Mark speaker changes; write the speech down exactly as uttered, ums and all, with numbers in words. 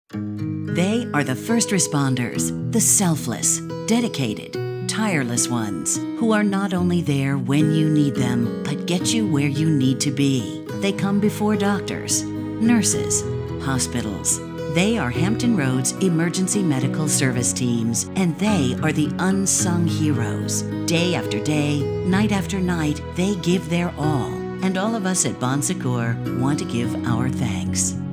Speaker 1: They are the first responders, the selfless, dedicated, tireless ones who are not only there when you need them, but get you where you need to be. They come before doctors, nurses, hospitals. They are Hampton Roads Emergency Medical Service Teams, and they are the unsung heroes. Day after day, night after night, they give their all. And all of us at Bon Secours want to give our thanks.